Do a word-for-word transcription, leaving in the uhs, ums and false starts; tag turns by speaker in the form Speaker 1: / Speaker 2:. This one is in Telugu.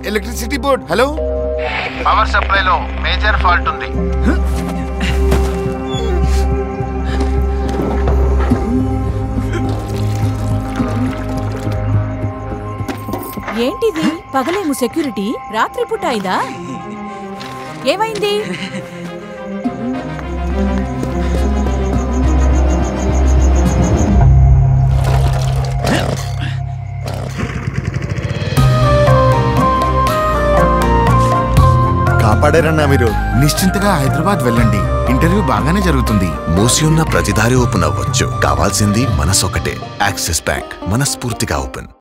Speaker 1: Electricity board. హలో,
Speaker 2: పవర్ సప్లైలో మేజర్ ఫాల్ట్ ఉంది.
Speaker 3: ఏంటిది? పగలేము సెక్యూరిటీ, రాత్రిపూట అయిందా? ఏమైంది?
Speaker 1: కాపాడారన్నా మీరు. నిశ్చింతగా హైదరాబాద్ వెళ్ళండి, ఇంటర్వ్యూ బాగానే జరుగుతుంది.
Speaker 4: మూసి ఉన్న ప్రతిదారి ఓపెన్ అవ్వచ్చు. కావాల్సింది మనసొకటే. యాక్సిస్ బ్యాంక్ మనస్ఫూర్తిగా ఓపెన్.